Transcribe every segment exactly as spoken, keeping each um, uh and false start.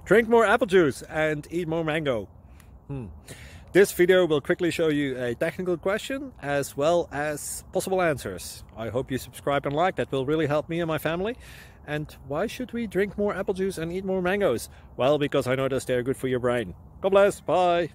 Drink more apple juice and eat more mango. Hmm. This video will quickly show you a technical question as well as possible answers. I hope you subscribe and like, that will really help me and my family. And why should we drink more apple juice and eat more mangoes? Well, because I noticed they're good for your brain. God bless, bye!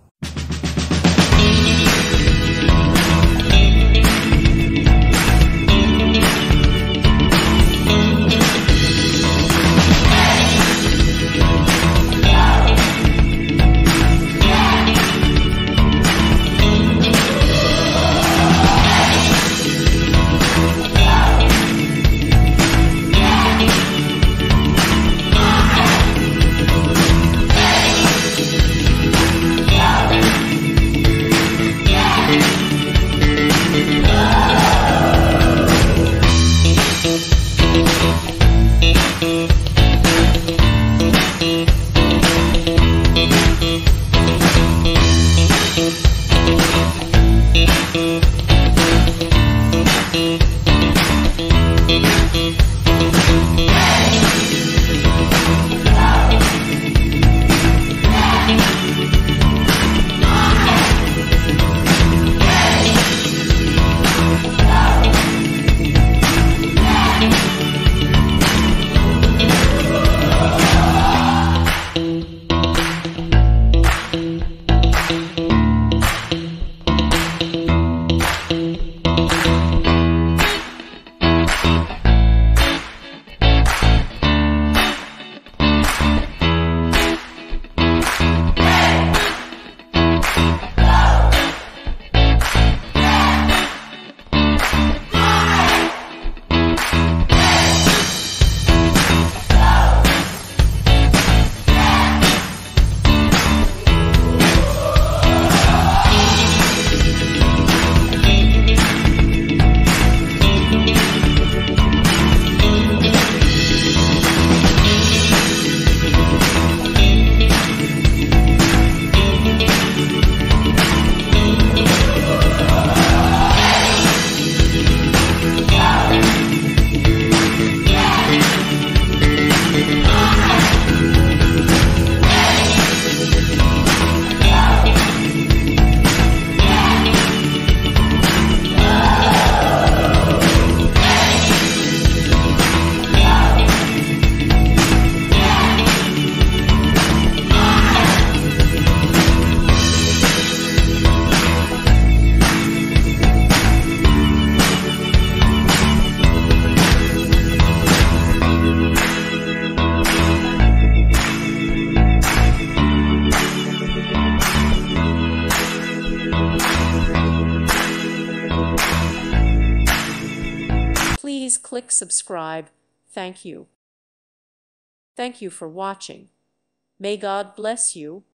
Please click subscribe. Thank you. Thank you for watching. May God bless you.